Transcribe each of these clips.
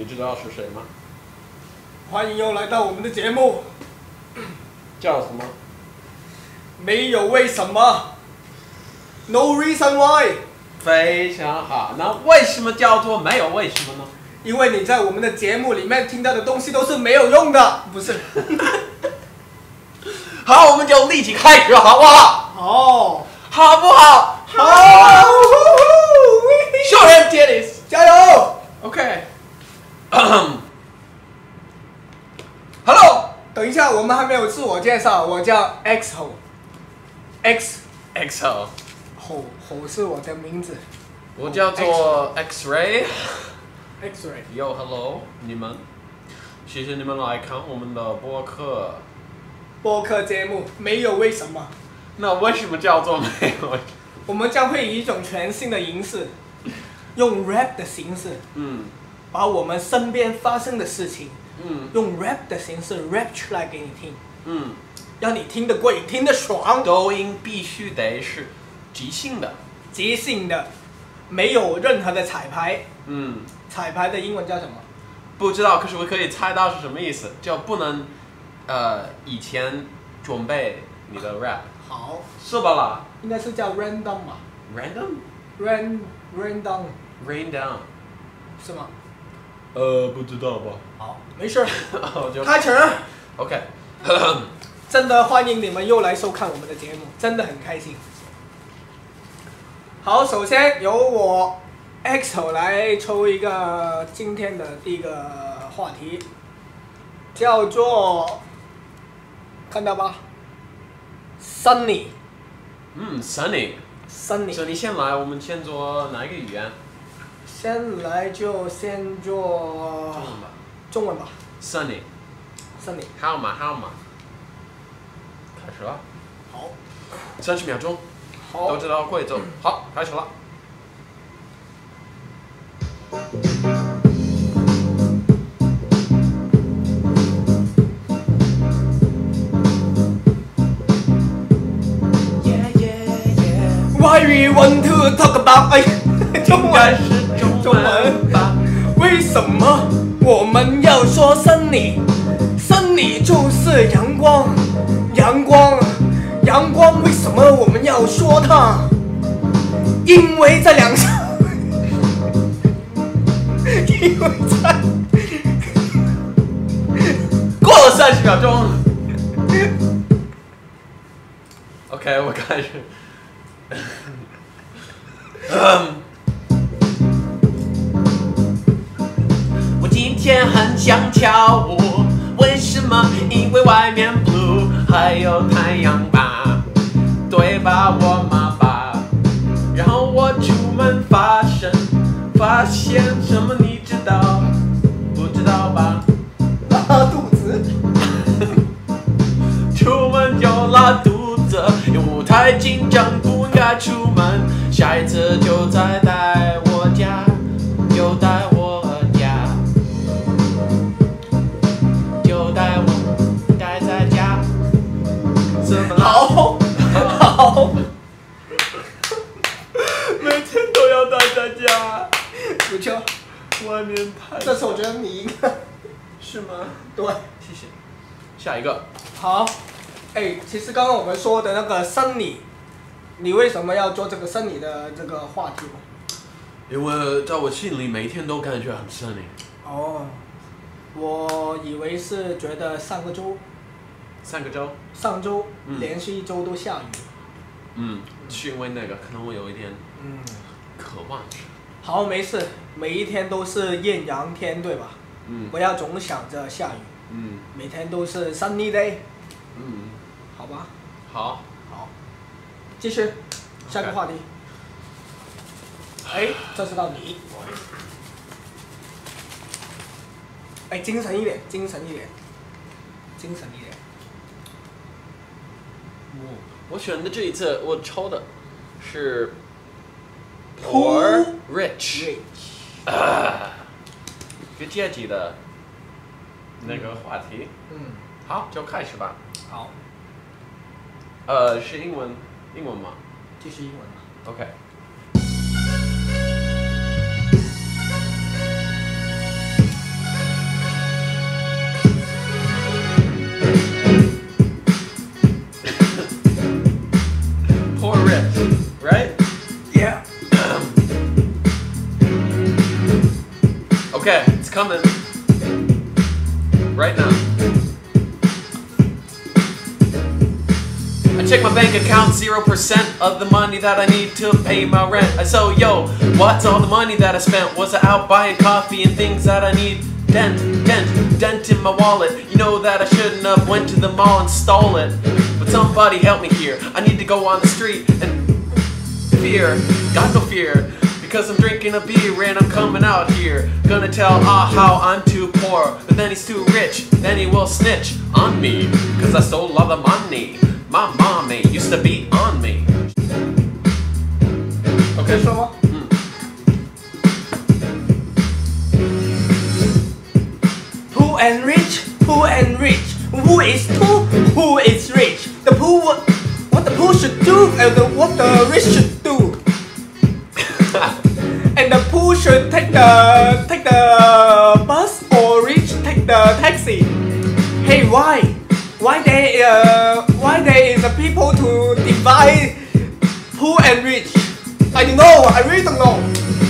你知道是谁吗？ 欢迎又来到我们的节目， 叫什么？ 没有为什么 ，No reason why。 非常好。那为什么叫做没有为什么呢？ 因为你在我们的节目里面听到的东西都是没有用的，不是？ 好，我们就立即开始，好不好？ 哦， 好不好？ 好 ，Show him titties， 加油 OK 。Hello， 等一下，我们还没有自我介绍，我叫 X 吼 ，X XO， 吼是我的名字我叫做 X-ray。 ，X-ray。 Yo hello， 你们，谢谢你们来看我们的播客。 播客节目没有为什么， 那为什么叫做没有？ 我们将会以一种全新的形式，用 rap 的形式，把我们身边发生的事情，用 rap 的形式 rap 出来给你听，让你听得过瘾，听得爽。 抖音必须得是即兴的， 即兴的，没有任何的彩排。彩排的英文叫什么？ 不知道，可是我可以猜到是什么意思，就不能以前准备你的 rap。 好， 是吧啦？ 应该是叫 random 吧 ？Random？Rain rain down是吗？ 不知道吧。 好，没事。 就开始。 OK 。 真的欢迎你们又来收看我们的节目，真的很开心。好，首先由我 X 来抽一个今天的第一个话题，叫做看到吧 ，Sunny。 Sunny。 Sunny。 所以你先来，我们先做哪一个语言？ 先来就先做中文吧。 Sunny。 Sunny。 号码。开始了。 好。 30秒钟。 好。 都知道规则。好，开始了。 Why we want to talk about？ 中文是中文吧？ 为什么我们要说Sunny？Sunny就是阳光，阳光为什么我们要说它？因为在两上，因为在过了30秒钟。OK， 我开始。我今天很想跳舞，为什么？因为外面 blue， 还有太阳吧，对吧，我妈爸。然后我出门发现什么？你知道？不知道吧？ 拉肚子。 出门就拉肚子，因为我太紧张，不应该出门。下一次就再带我家，就带我家，就带我待在家。怎么了？好，每天都要待在家。 不错， 外面太…… 这次我觉得你应该是吗？ 对， 谢谢。下一个。 好。其实刚刚我们说的那个Sunny，你为什么要做这个Sunny的这个话题呢？ 因为在我心里每天都感觉很sunny。 哦，我以为是觉得上周连续1周都下雨。 是因为那个，可能我有一点渴望。 好，没事，每一天都是艳阳天，对吧？不要总想着下雨。每天都是 sunny day。好吧。 好。 继续，下个话题。这是到你。精神一点。 我选的这一次，我抽的是 poor rich。一个阶级的那个话题。好，就开始吧。 好。 是英文吗？ 继续英文吧。 OK。 Okay, it's coming. Right now. I check my bank account, 0% of the money that I need to pay my rent. So yo, what's all the money that I spent? Was I out buying coffee and things that I need? Dent in my wallet. You know that I shouldn't have went to the mall and stole it. But somebody help me here. I need to go on the street and fear, got no fear. Because I'm drinking a beer and I'm coming out here. Gonna tell how I'm too poor. But then he's too rich, then he will snitch on me. Cause I stole all the money. My mommy used to be on me. Okay, 说吗？ Poor and rich, poor and rich. Who is poor? Who is rich? The poor, what the poor should do, and what the rich should do. And the poor should take the bus, or rich take the taxi. Hey, why? Why there is a people to divide poor and rich? I don't know. I really don't know.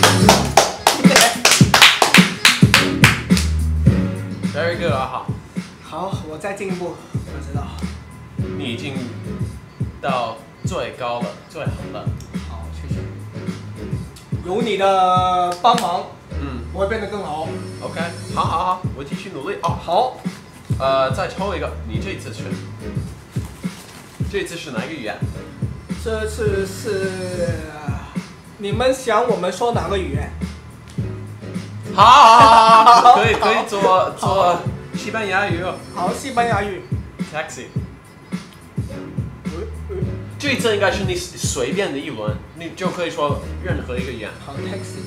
Very good, 啊好，我在进步，我知道。 你已经到最高了，最好了。 好，谢谢。有你的帮忙，我会变得更好。 OK， 好，我继续努力。哦， 好。 再抽一个，你这次是？这次是哪一个语言？ 这次是，你们想我们说哪个语言？ 好，可以做西班牙语。 好，西班牙语。 Taxi。这次应该是你随便的一轮，你就可以说任何一个语言。 好 ，taxi。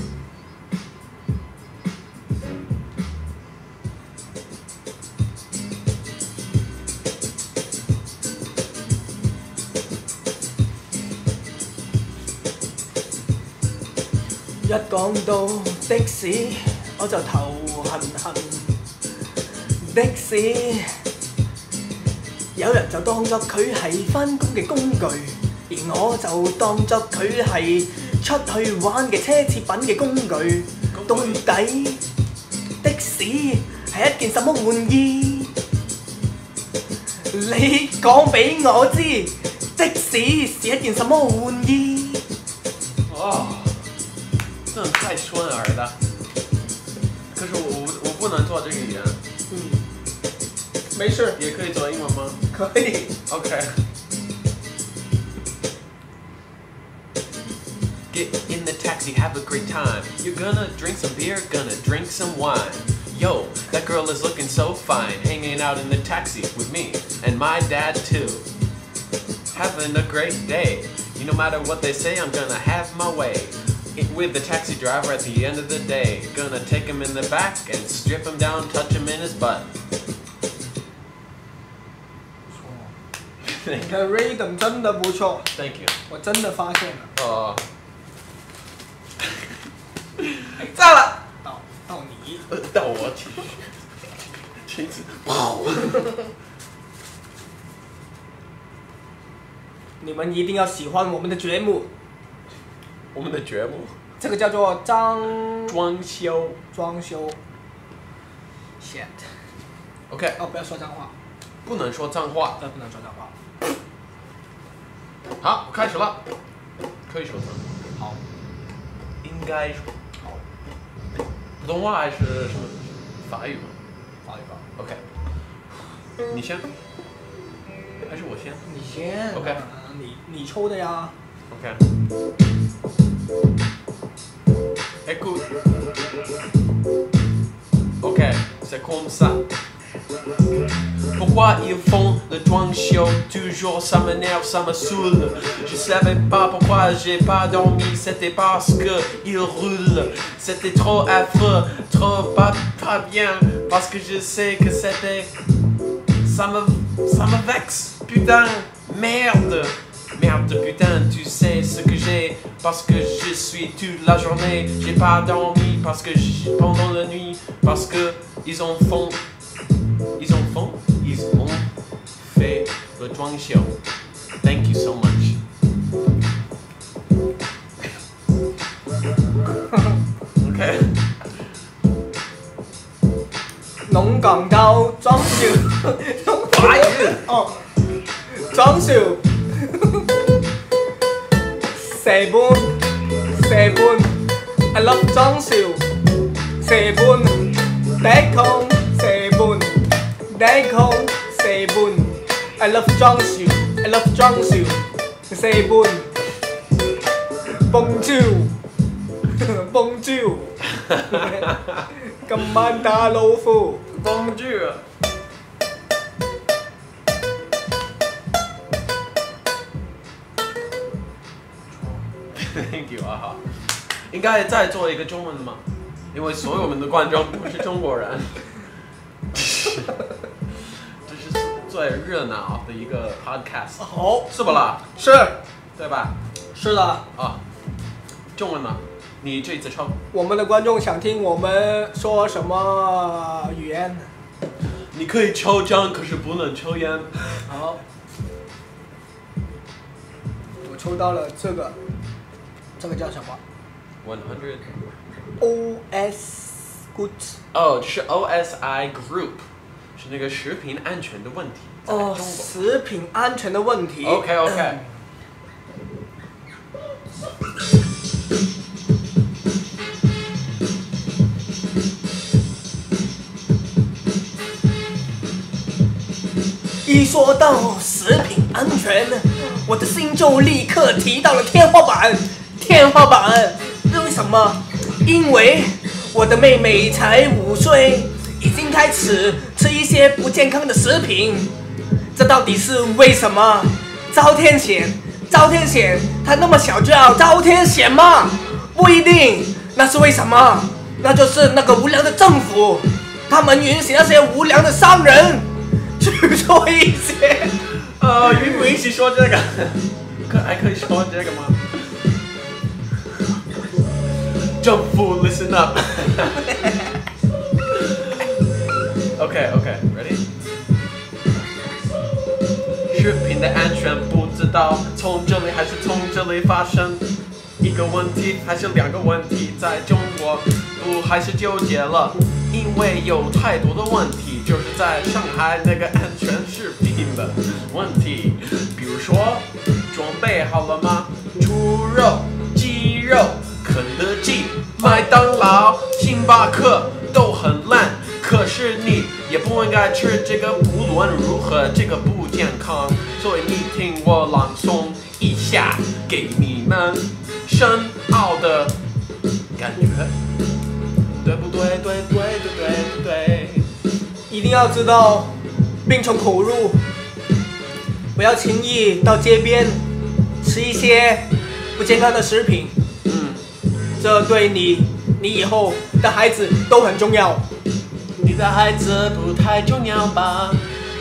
一講到的士，我就頭痕痕。的士，有人就當作佢係返工嘅工具，而我就當作佢係出去玩嘅奢侈品嘅工具。到底的士係一件什麼玩意？你講俾我知，的士是一件什麼玩意？ 哦。真的太顺耳了，可是我不能做这个语言。 没事。 也可以做英文吗？ 可以。 OK。Get in the taxi, have a great time. You're gonna drink some beer, gonna drink some wine. Yo, that girl is looking so fine, hanging out in the taxi with me and my dad too. Having a great day. No matter what they say, I'm gonna have my way. With the taxi driver at the end of the day. Gonna take him in the back and strip him down, touch him in his butt. 你的 rhythm 真的不错。 Thank you。 我真的发现了。 哦。 炸了！到你。 到我裙子。 你们一定要喜欢我们的节目。 我们的节目， 这个叫做装修。 shit。 OK。 哦，不要说脏话。 不能说脏话。 不能说脏话。 好，我开始了。可以说脏话。 好。 应该说。 好。 普通话还是什么？法语吗？ 法语吧。 OK。你先。还是我先？ 你先。 OK。 你抽的呀。 OK。Écoute. Ok, c'est comme ça. Pourquoi ils font le drone show? Toujours ça m'énerve, ça me saoule. Je savais pas pourquoi j'ai pas dormi. C'était parce que ils roulent. C'était trop affreux, trop pas bien. Parce que je sais que c'était. Ça me vexe. Putain, merde. Merde putain, tu sais ce que j'ai. Parce que je suis toute la journée. J'ai pas dormi parce que pendant la nuit. Parce que ils ont fait le drone show. Thank you so much. Okay. 香港島裝修， 法語哦，裝修，射本 ，I love 裝修，射本，地空射本 ，I love 裝修，I love 裝修，射本，蹦招。Bonjour， 今晚打老虎。 Bonjour。Thank you 啊好，应该再做一个中文的吗？因为所有我们的观众都是中国人，这是最热闹的一个 podcast。 好， 是不啦？ 是， 对吧？ 是的。 啊，中文呢？你这一次抽。 我们的观众想听我们说什么语言？ 你可以抽奖，可是不能抽烟。 好，我抽到了这个叫什么 100。 OS Good。 哦，这是 OSI Group， 是那个食品安全的问题。 哦，食品安全的问题。 OK。 一说到食品安全，我的心就立刻提到了天花板。为什么？因为我的妹妹才5岁，已经开始吃一些不健康的食品。这到底是为什么？遭天谴，他那么小就要遭天谴吗？不一定。那是为什么？那就是那个无良的政府，他们允许那些无良的商人去做一些， 允不允许说这个？还可以说这个吗？政府 listen up 。OK，ready？ 食品的安全不知道从这里还是从这里发生一个问题还是2个问题，在中国不还是纠结了，因为有太多的问题，就是在上海那个安全食品的问题。比如说，准备好了吗？猪肉、鸡肉、肯德基、麦当劳、星巴克都很烂，可是你也不应该吃这个，不论如何这个不健康。所以你听我朗诵一下，给你们深奥的感觉，对不对？对。 一定要知道，病从口入，不要轻易到街边吃一些不健康的食品。这对你以后的孩子都很重要。 你的孩子不太重要吧？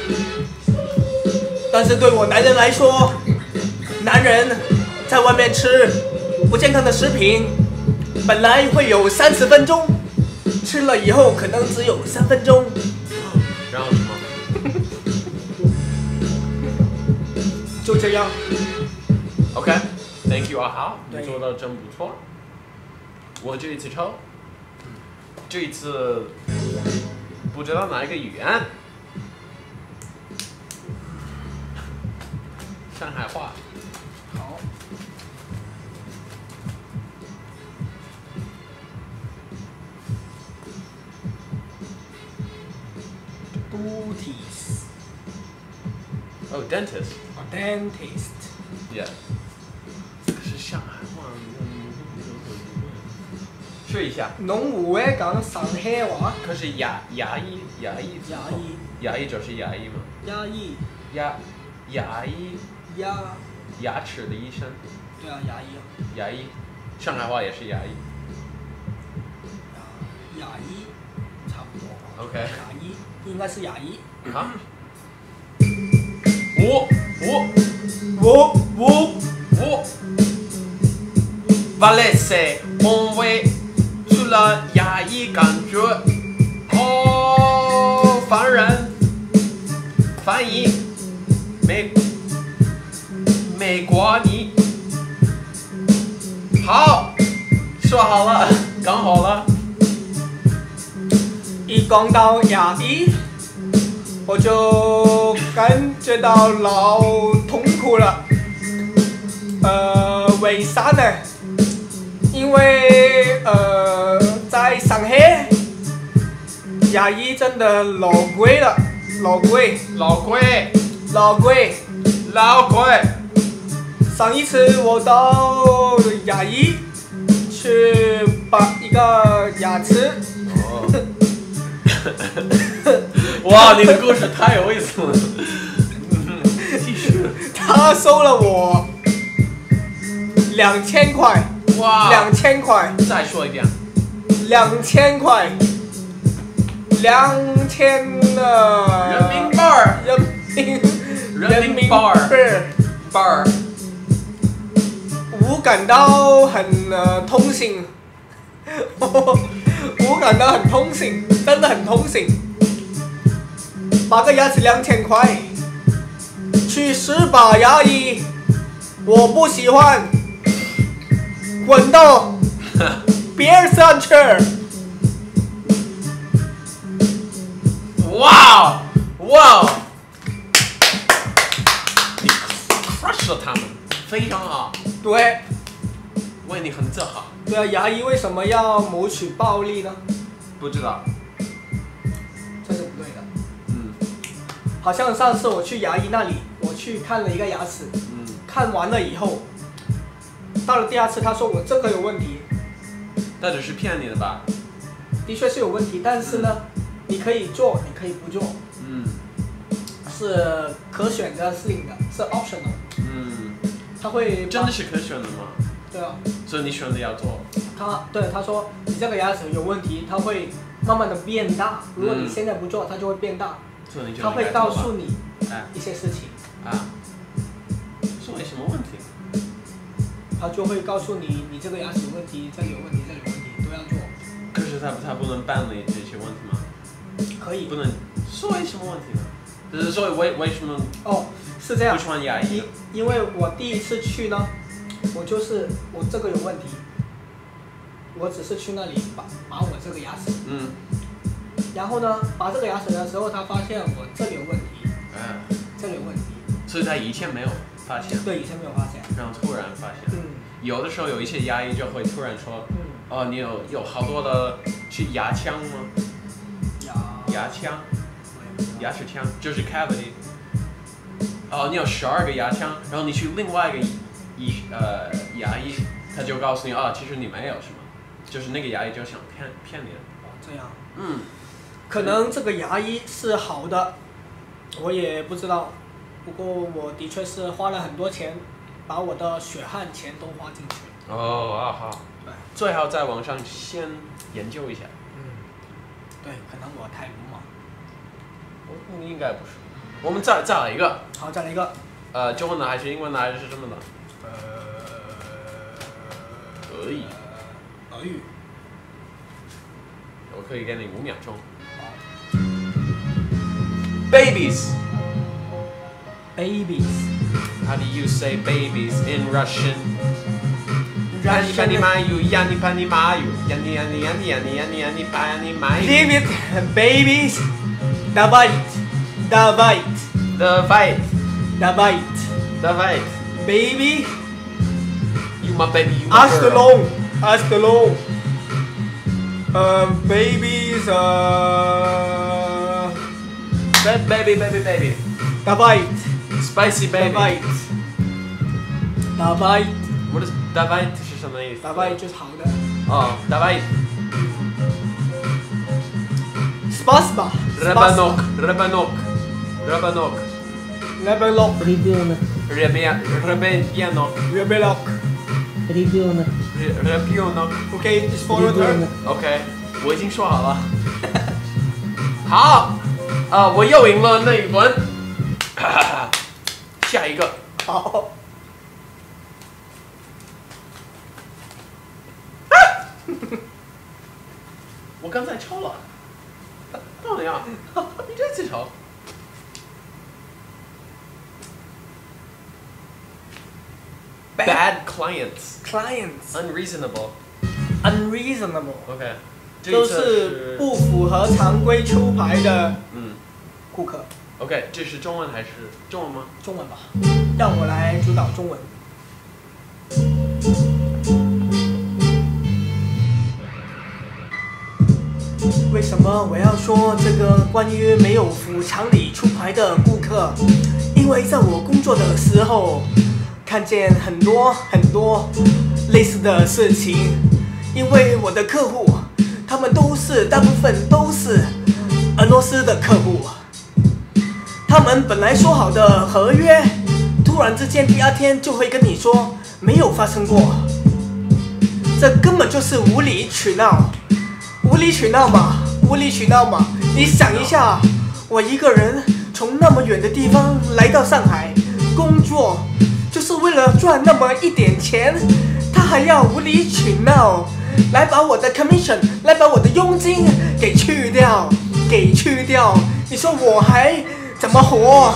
但是对我男人来说，男人在外面吃不健康的食品，本来会有30分钟，吃了以后可能只有3分钟。 然后什么？ 就这样。 OK，Thank you 啊，好，你做的真不错。我这一次抽，这一次不知道哪一个语言，上海话。 好。Booties。 Oh, dentist. Dentist. Yeah. 这个是上海话。试一下。 侬唔会讲上海话？ 可是牙医就是牙医吗？牙医。牙齿的医生。 对啊， 牙医，上海话也是牙医。 牙医，差不多。 OK。 牙医应该是牙医。 好。我 Valese on way 除了牙医感觉翻译美国你好说好了刚好了一光到牙医，我就感觉到老痛苦了。为啥呢？因为在上海，牙医真的老贵了，老贵。上一次我到牙医去拔一个牙齿。 哇，你的故事太有意思了。继续。 他收了我2000块。 哇 ，2000块。 再说一遍。 2000块。2000的人民币。人民币。 我感到很痛心。我感到很痛心，真的很痛心。拔个牙齿2000块，去18牙医，我不喜欢，滚到别上去。 哇，你 crush 了他们，非常好。 对， 为你很自豪。 对啊，牙医为什么要谋取暴利呢？ 不知道。 这是不对的。好像上次我去牙医那里，我去看了一个牙齿。看完了以后，到了第2次，他说我这个有问题。 那只是骗你的吧？ 的确是有问题，但是呢，你可以做，你可以不做。是可选的，是领的，是 optional。他会。 真的是可选的吗？ 对啊。 所以你选择要做。 他说你这个牙齿有问题，它会慢慢的变大。如果你现在不做，它就会变大。他会告诉你一些事情。 是为什么问题？ 他就会告诉你，你这个牙齿有问题，这里有问题，这里有问题，都要做。 可是他不能办理这些问题吗？ 可以。 不能。是为什么问题呢？就是说为什么？ 是这样。 不穿牙医。 因为我第1次去呢，我这个有问题，我只是去那里拔我这个牙齿。然后呢，拔这个牙齿的时候，他发现我这里有问题。这里有问题。所以他以前没有发现。对，以前没有发现。然后突然发现。有的时候有一些牙医就会突然说，你有好多的去牙腔吗？牙腔。牙齿腔就是 cavity。你有12个牙腔，然后你去另外一个牙医，他就告诉你其实你没有是吗？就是那个牙医就想骗你。这样。可能这个牙医是好的，我也不知道。不过我的确是花了很多钱，把我的血汗钱都花进去。 好。对。最好在网上先研究一下。 对，可能我太鲁莽。 应该不是。我们再来一个。 好，再来一个。 中文的还是英文的还是什么的？俄语。 俄语。 我可以给你5秒钟。Babies. How do you say babies in Russian? Yani pani mayu, yani pani mayu, yani yani yani yani yani yani pani mayu. David, babies, давайте. Baby. You my baby, you my girl. Ask along. Babies. Baby. Давайте. Spicy baby. Давайте. What is давайте是什么意思 ？Давайте就是好的。 давайте. Спасибо. Ребенок. Ребенок. Okay, just follow her. Okay, 我已经说好了。好，我又赢了那一轮。下一个。 好。 我刚才抽了。到底啊？你这次抽。 Bad clients. Clients. Unreasonable. Unreasonable. Okay. 都是不符合常规出牌的顾客。 OK， 这是中文还是中文吗？ 中文吧，让我来主导中文。为什么我要说这个关于没有符常理出牌的顾客？因为在我工作的时候，看见很多类似的事情。因为我的客户，他们大部分都是俄罗斯的客户。他们本来说好的合约，突然之间第二天就会跟你说没有发生过，这根本就是无理取闹，无理取闹嘛！你想一下，我一个人从那么远的地方来到上海工作，就是为了赚那么一点钱，他还要无理取闹，来把我的 commission， 来把我的佣金给去掉，你说我还怎么活？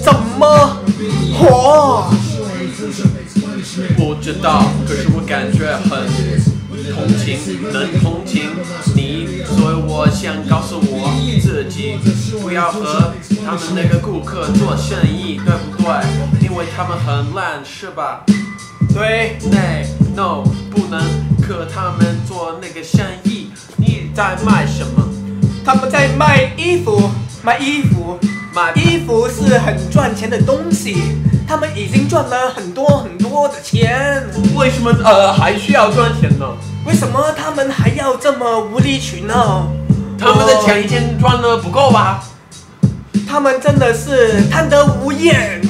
不知道，可是我感觉很能同情你，所以我想告诉我自己，不要和他们那个顾客做生意，对不对？因为他们很烂，是吧？ 对。 No， 不能和他们做那个生意。你在卖什么？ 他们在卖衣服。衣服是很赚钱的东西，他们已经赚了很多的钱。 为什么还需要赚钱呢？ 为什么他们还要这么无理取闹？ 他们的钱已经赚得不够吧？ 他们真的是贪得无厌。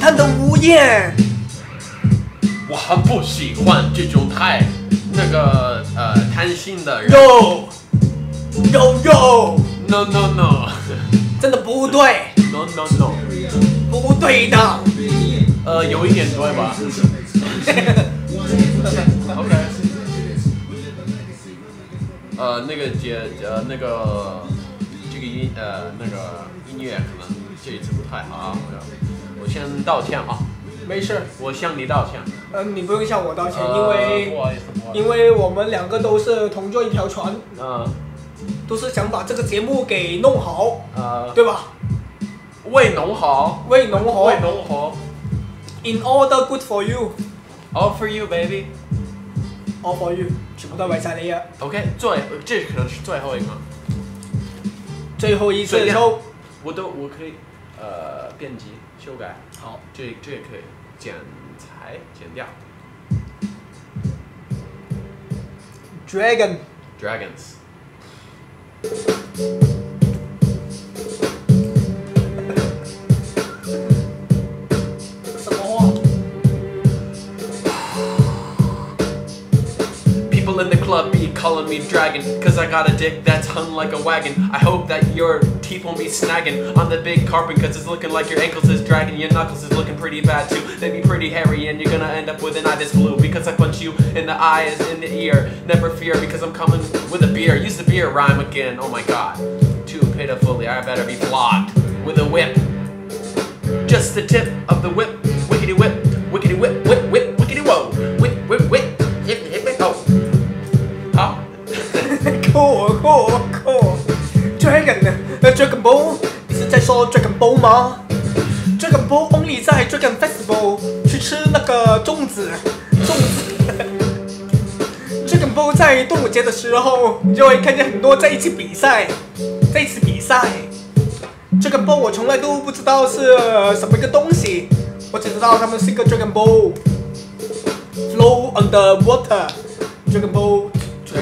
我很不喜欢这种太贪心的人。No， 真的不对。 No， 不对的。 有一点对吧？OK。这个音乐可能这一次不太好啊，我先道歉啊。 没事， 我向你道歉。 你不用向我道歉，因为我们两个都是同坐一条船。都是想把这个节目给弄好，对吧？ 为农好。 In order good for you. All for you, baby. All for you， 全部都為晒你啊。 OK， 這可能是最後一個。 最後一次抽。 我可以編輯修改。好，這也可以剪掉。Dragons。 什麼話 ？People in the club be calling me dragon, cause I got a dick that's hung like a wagon. I hope that your teeth won't be snagging on the big carpet, cause it's looking like your ankles is dragging. Your knuckles is looking pretty bad too. They be pretty hairy and you're gonna end up with an eye that's blue, because I punch you in the eyes, in the ear. Never fear, because I'm coming with a beer. Use the beer rhyme again, oh my god. Too pitifully, I better be flogged with a whip. Just the tip of the whip. Whippity whip, whippity whip, whippity whoa. Whip, hip, oh. 好。 Cool. Dragon Ball， 你是在说 Dragon Ball 吗 ？Dragon Ball only 在 Dragon Festival 去吃那个粽子。Dragon Ball 在端午节的时候，你就会看见很多在一起比赛。Dragon Ball 我从来都不知道是什么一个东西，我只知道他们是一个 Dragon Ball flow on the water。Dragon Ball。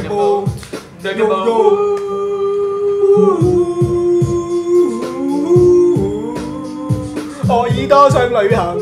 我耳朵想旅行。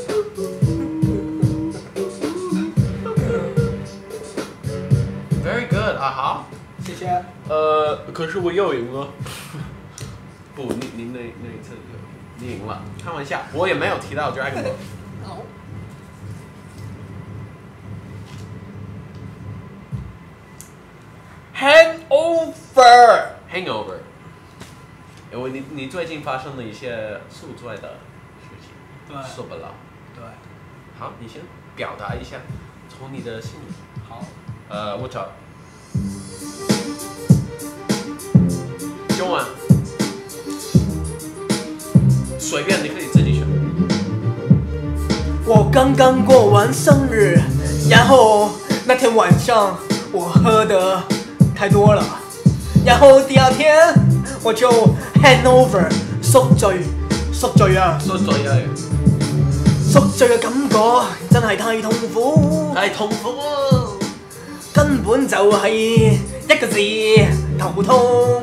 Very good， 啊好， 謝謝。 可是我又贏了。不，您那一次你贏了，開玩笑，我也沒有提到 Dragon Ball。好。Hangover。你最近發生了一些宿醉的事情， 對， 受不了。 對。 好，你先表達一下，從你的心裡。 好。 我找。 用完，随便你可以自己选。 我刚刚过完生日，然后那天晚上我喝的太多了，然後第二天我就 hangover 宿醉啊！ 宿醉啊！ 宿醉嘅感覺真係太痛苦， 太痛苦， 根本就係一個字頭痛，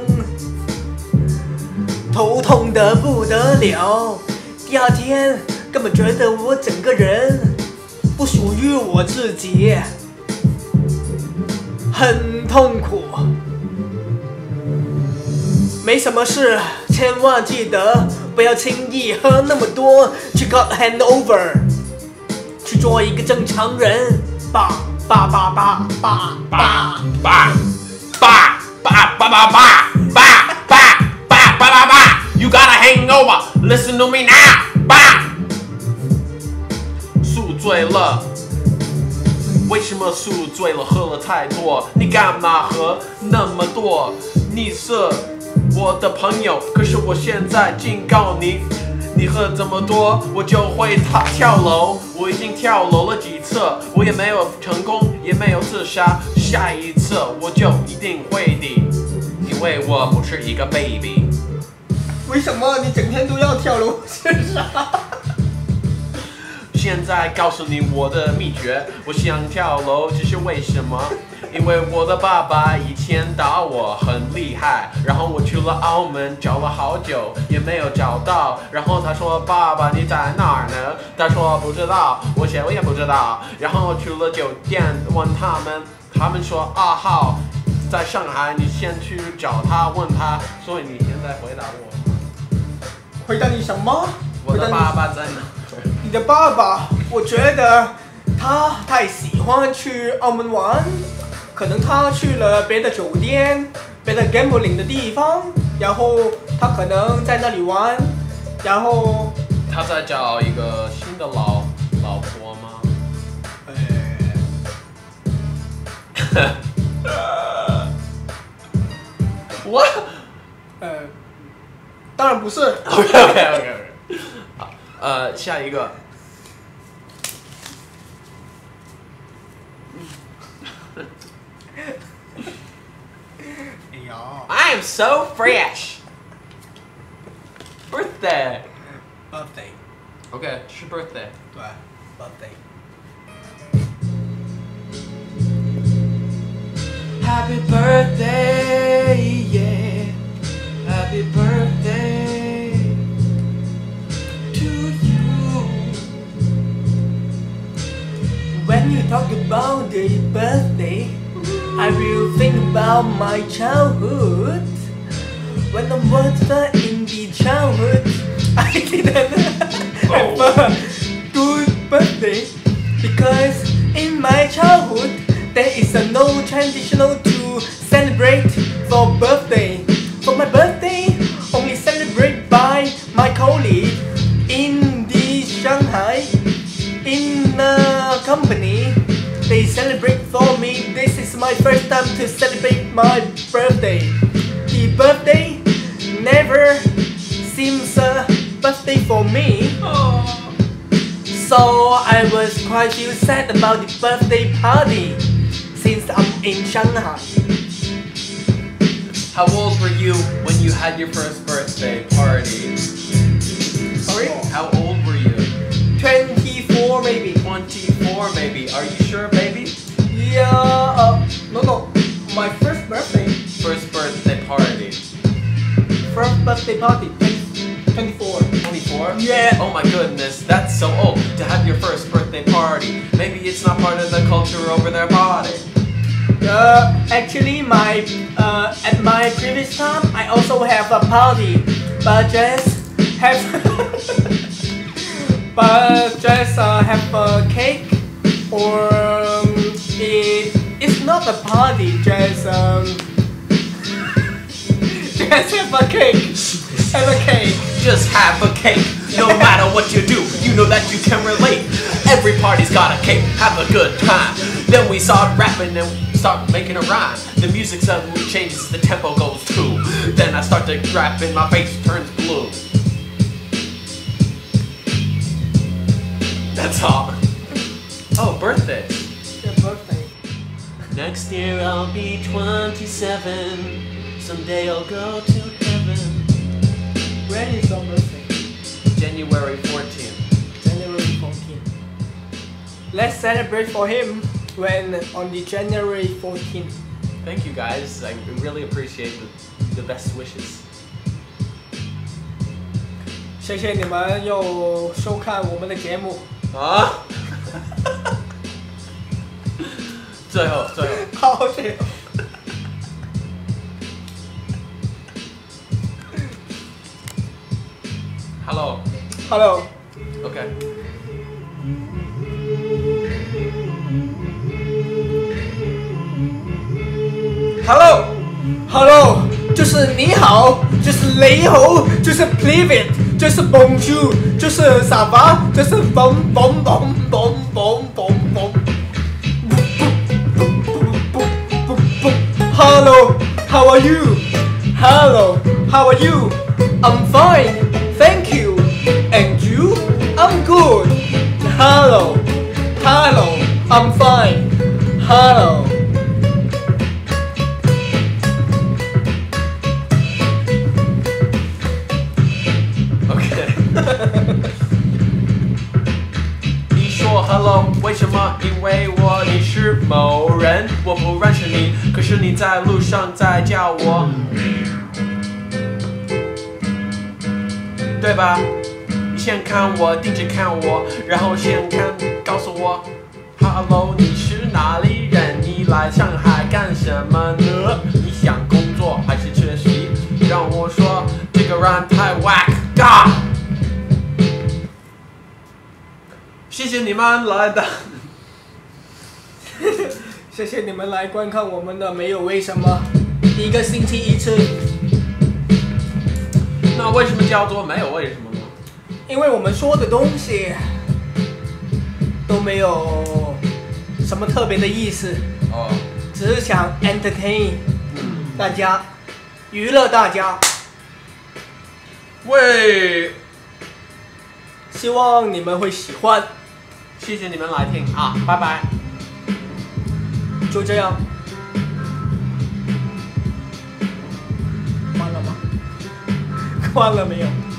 頭痛得不得了。第二天根本覺得我整個人不屬於我自己，很痛苦。没什么事，千万记得不要轻易喝那么多，去 got hangover， 去做一个正常人吧。 You got a hangover, listen to me now. 宿醉了，为什么宿醉了？喝了太多，你干嘛喝那么多？你是我的朋友，可是我现在警告你，你喝这么多，我就会跳楼。我已经跳楼了几次，我也没有成功，也没有自杀。下一次我就一定会的，因为我不是一个 baby。 为什么你整天都要跳楼自杀？ 现在告诉你我的秘诀，我想跳楼，这是为什么？因为我的爸爸以前打我很厉害，然后我去了澳门找了好久也没有找到，然后他说爸爸你在哪儿呢？他说不知道，我也不知道，然后去了酒店问他们说啊好，在上海，你先去找他问他，所以你现在回答我， 回答你什么？ 我的爸爸在哪？ 你的爸爸，我觉得他太喜欢去澳门玩，可能他去了别的酒店、别的 gambling 的地方，然后他可能在那里玩，然后他在找一个新的老婆吗？我当然不是。 OK， 好，下一个。I am so fresh. Birthday. OK， 是 birthday。 对 ，birthday。 Happy birthday, yeah. Happy birthday to you. When you talk about the birthday, I will think about my childhood. When I was in the childhood, I didn't have a good birthday because in my childhood there is no traditional to celebrate for birthday. For my birthday, only celebrate by my colleague in the Shanghai in a company. They celebrate for me. This is my first time to celebrate my birthday. The birthday never seems a birthday for me. So I was quite feel sad about the birthday party since I'm in Shanghai. How old were you when you had your first birthday party? Sorry? How old were you? 24 maybe. 24 maybe. Are you sure, baby? Yeah, no. My first birthday. First birthday party. First birthday party. 24. 24? Yeah. Oh my goodness, that's so old to have your first birthday party. Maybe it's not part of the culture over their party. Actually, at my previous time, I also have a party, but just have have a cake, or it's not a party, just have a cake. Have a cake. Just have a cake. No matter what you do, you know that you can relate. Every party's got a cake. Have a good time. Then we start rapping and start making a rhyme. The music suddenly changes, the tempo goes too. Then I start to rap and my face turns blue. That's all. Oh, birthday. Your birthday. Next year I'll be 27. Someday I'll go to heaven. When is your birthday? January 14th. January 14th. Let's celebrate for him when on the January 14th. Thank you guys. I really appreciate the best wishes. 谢谢你们又收看我们的节目。 啊！最后。 好，最后。 Hello. Hello. Okay. Hello， 就是你好，就是你好，就是 Privet， 就是 Bonjour， 就是 Ça va， 就是 Bom。Hello, how are you? Hello, how are you? I'm fine, thank you. And you? I'm good. Hello, I'm fine. Hello. Okay. 你说 Hello， 为什么？因为你是某人，我不认识你，可是你在路上在叫我，对吧？你先看我，盯着看我，然后先告诉我 ，Hello， 你是哪里人？你来上海干什么呢？你想工作还是学习？让我说，这个人太 whack， God。谢谢你们来的。 谢谢你们来观看我们的没有为什么，一个星期一次。 那为什么叫做没有为什么呢？ 因为我们说的东西都没有什么特别的意思，只是想 entertain 大家，娱乐大家。希望你们会喜欢。 谢谢你们来听啊，拜拜。 就这样。关了吗？关了没有？